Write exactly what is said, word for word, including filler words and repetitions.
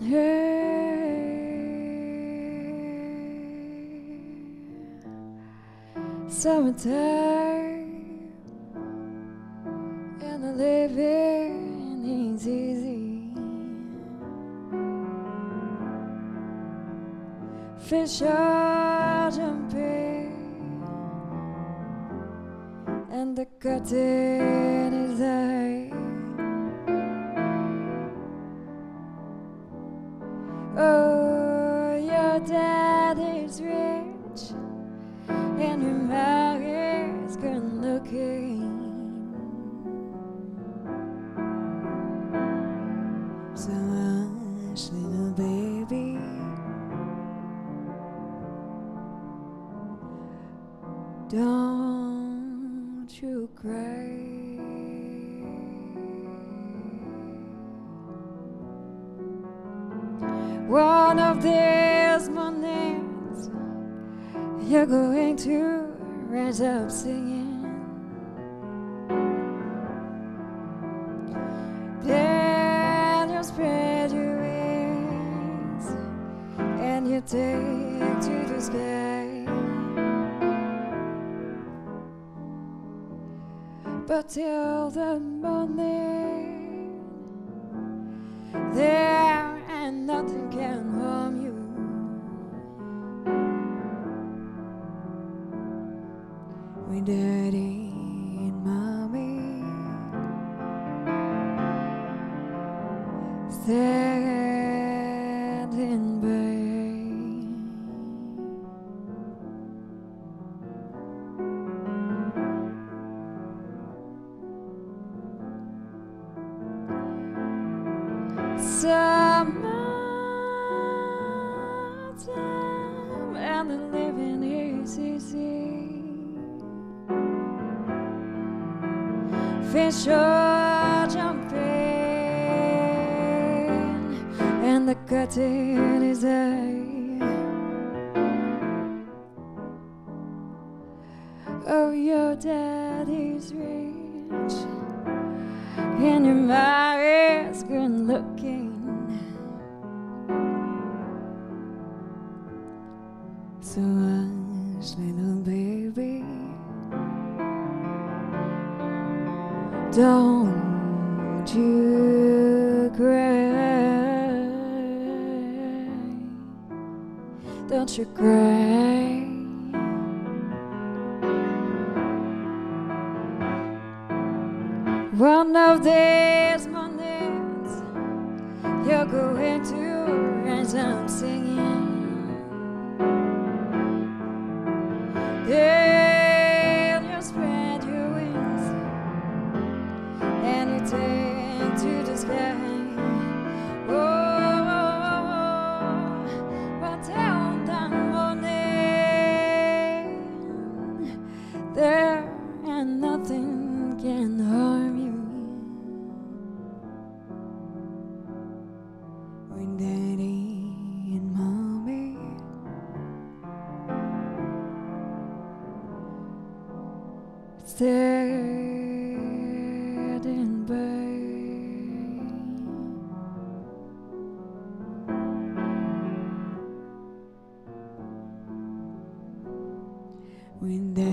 Summertime and the living is easy. Fish are jumping and the curtain is high. Oh, your dad is rich and your mom is good looking. So hush, little baby, don't you cry. One of these mornings you're going to rise up singing. Then you spread your wings and you take to the sky. But till the morning, there and nothing can harm you. With daddy and mommy standing by. Summertime and the living is easy. Fish are jumping and the curtain is high. Oh, your daddy's rich and your mom is good looking. So hush, little baby, don't you cry, don't you cry. One of these mornings you're going to rise up singing. Then you spread your wings and you take to the sky. Oh, oh, oh, oh. But till the morning, there and nothing can harm you. With daddy and mommy standing by. When